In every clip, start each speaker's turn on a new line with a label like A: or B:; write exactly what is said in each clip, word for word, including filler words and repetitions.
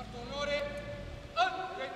A: Fatto onore. Ok.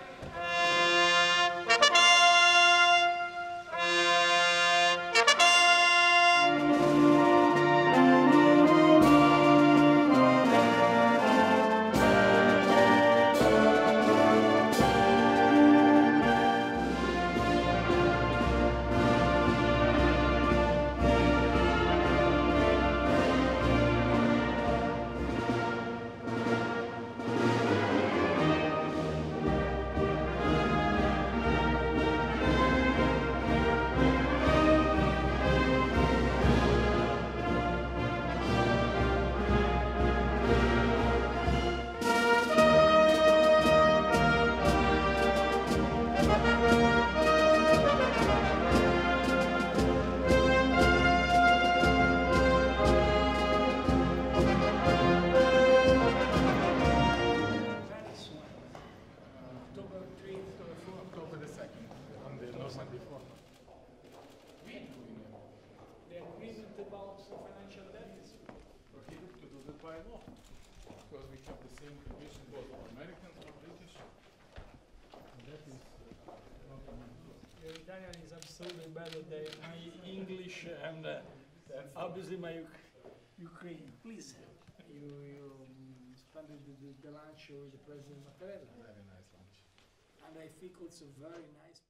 A: October third to the fourth, October the second, on the Normandy front. The agreement about the financial debt is prohibited to do that by law, because we have the same conditions both for Americans or British. And that is uh, not an
B: Your Italian is absolutely better than my English and uh, obviously my Uk- Ukrainian. Please, you, you um, spent the, the, the lunch with the President Mattarella.
A: very nice lunch.
B: And I think also very nice.